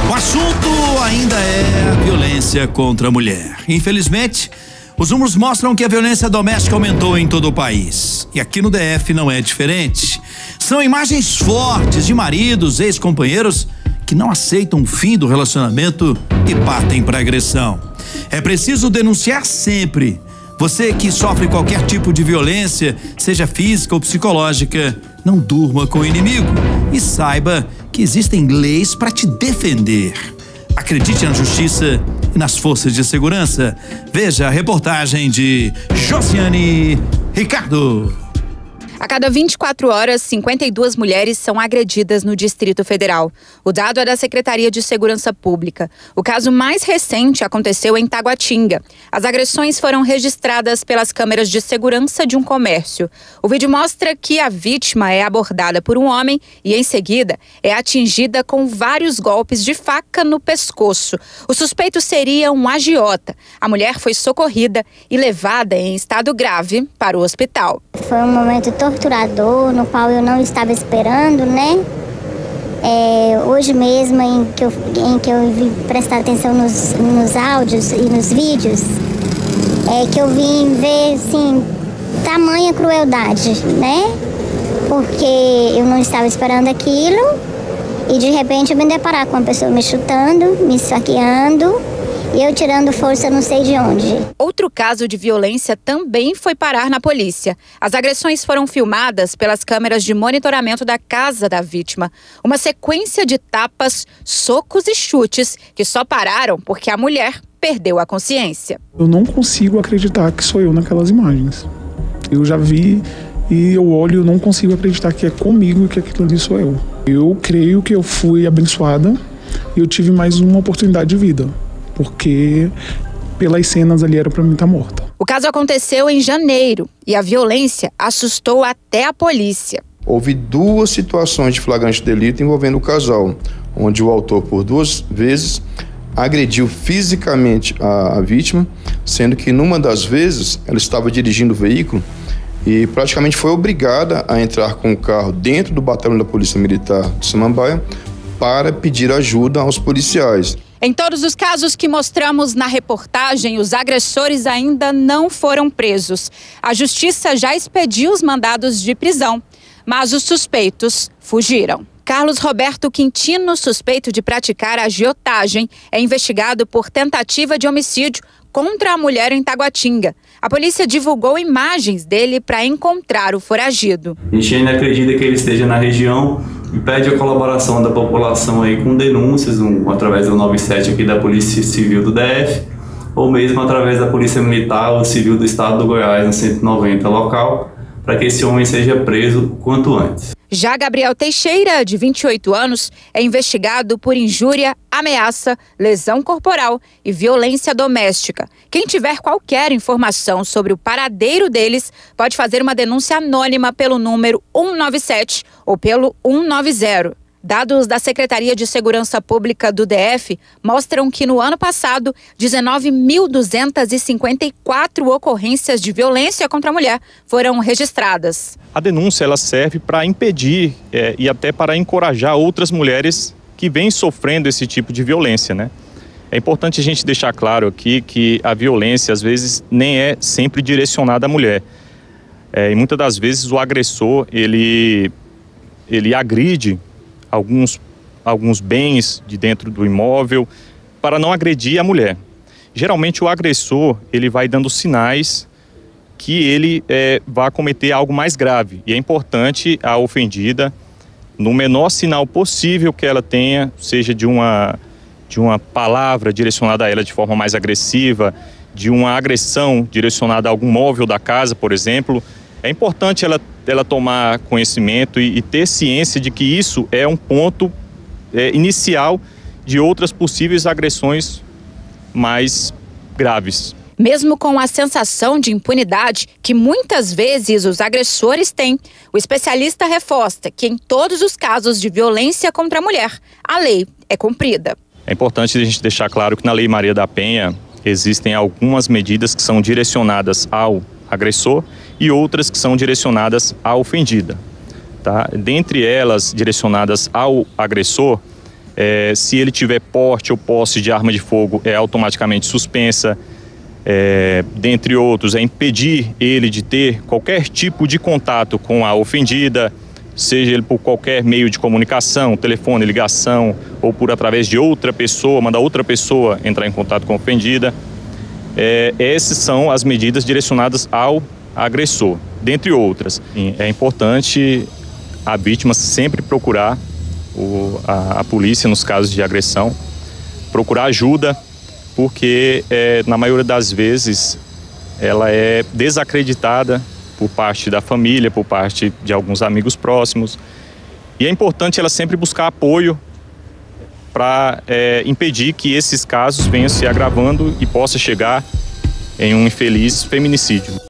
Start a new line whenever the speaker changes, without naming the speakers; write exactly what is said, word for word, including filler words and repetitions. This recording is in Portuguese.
O assunto ainda é a violência contra a mulher. Infelizmente, os números mostram que a violência doméstica aumentou em todo o país. E aqui no D F não é diferente. São imagens fortes de maridos, ex-companheiros que não aceitam o fim do relacionamento e partem para agressão. É preciso denunciar sempre. Você que sofre qualquer tipo de violência, seja física ou psicológica, não durma com o inimigo e saiba que existem leis para te defender. Acredite na justiça e nas forças de segurança. Veja a reportagem de Josiane Ricardo.
A cada vinte e quatro horas, cinquenta e duas mulheres são agredidas no Distrito Federal. O dado é da Secretaria de Segurança Pública. O caso mais recente aconteceu em Taguatinga. As agressões foram registradas pelas câmeras de segurança de um comércio. O vídeo mostra que a vítima é abordada por um homem e, em seguida, é atingida com vários golpes de faca no pescoço. O suspeito seria um agiota. A mulher foi socorrida e levada em estado grave para o hospital.
Foi um momento torturador, no qual eu não estava esperando, né? É, hoje mesmo, em que eu, em que eu vim prestar atenção nos, nos áudios e nos vídeos, é que eu vim ver, assim, tamanha crueldade, né? Porque eu não estava esperando aquilo e, de repente, eu me deparar com uma pessoa me chutando, me esfaqueando, e eu tirando força não sei de onde.
Outro caso de violência também foi parar na polícia. As agressões foram filmadas pelas câmeras de monitoramento da casa da vítima. Uma sequência de tapas, socos e chutes que só pararam porque a mulher perdeu a consciência.
Eu não consigo acreditar que sou eu naquelas imagens. Eu já vi e eu olho e eu não consigo acreditar que é comigo e que aquilo ali sou eu. Eu creio que eu fui abençoada e eu tive mais uma oportunidade de vida. Porque pelas cenas ali era para mim estar morta.
O caso aconteceu em janeiro e a violência assustou até a polícia.
Houve duas situações de flagrante delito envolvendo o casal, onde o autor por duas vezes agrediu fisicamente a, a vítima, sendo que numa das vezes ela estava dirigindo o veículo e praticamente foi obrigada a entrar com o carro dentro do batalhão da Polícia Militar de Samambaia para pedir ajuda aos policiais.
Em todos os casos que mostramos na reportagem, os agressores ainda não foram presos. A justiça já expediu os mandados de prisão, mas os suspeitos fugiram. Carlos Roberto Quintino, suspeito de praticar agiotagem, é investigado por tentativa de homicídio contra a mulher em Taguatinga. A polícia divulgou imagens dele para encontrar o foragido.
A gente ainda acredita que ele esteja na região e pede a colaboração da população aí com denúncias um, através do nove sete aqui da Polícia Civil do D F ou mesmo através da Polícia Militar ou Civil do Estado do Goiás no cento e noventa local, para que esse homem seja preso o quanto antes.
Já Gabriel Teixeira, de vinte e oito anos, é investigado por injúria, ameaça, lesão corporal e violência doméstica. Quem tiver qualquer informação sobre o paradeiro deles pode fazer uma denúncia anônima pelo número um nove sete ou pelo um nove zero. Dados da Secretaria de Segurança Pública do D F mostram que no ano passado, dezenove mil duzentas e cinquenta e quatro ocorrências de violência contra a mulher foram registradas.
A denúncia ela serve para impedir é, e até para encorajar outras mulheres que vêm sofrendo esse tipo de violência, né? É importante a gente deixar claro aqui que a violência às vezes nem é sempre direcionada à mulher. É, e muitas das vezes o agressor ele, ele agride Alguns, alguns bens de dentro do imóvel para não agredir a mulher. Geralmente o agressor ele vai dando sinais que ele é, vai cometer algo mais grave. E é importante a ofendida, no menor sinal possível que ela tenha, seja de uma, de uma palavra direcionada a ela de forma mais agressiva, de uma agressão direcionada a algum móvel da casa, por exemplo, é importante ela, ela tomar conhecimento e, e ter ciência de que isso é um ponto é, inicial de outras possíveis agressões mais graves.
Mesmo com a sensação de impunidade que muitas vezes os agressores têm, o especialista reforça que em todos os casos de violência contra a mulher, a lei é cumprida.
É importante a gente deixar claro que na Lei Maria da Penha existem algumas medidas que são direcionadas ao agressor e outras que são direcionadas à ofendida. Tá? Dentre elas, direcionadas ao agressor, É, se ele tiver porte ou posse de arma de fogo, é automaticamente suspensa. É, dentre outros, é impedir ele de ter qualquer tipo de contato com a ofendida, seja ele por qualquer meio de comunicação, telefone, ligação, ou por através de outra pessoa, mandar outra pessoa entrar em contato com a ofendida. É, essas são as medidas direcionadas ao agressor, dentre outras. É importante a vítima sempre procurar o, a, a polícia nos casos de agressão, procurar ajuda, porque é, na maioria das vezes ela é desacreditada por parte da família, por parte de alguns amigos próximos. E é importante ela sempre buscar apoio para é, impedir que esses casos venham se agravando e possa chegar em um infeliz feminicídio.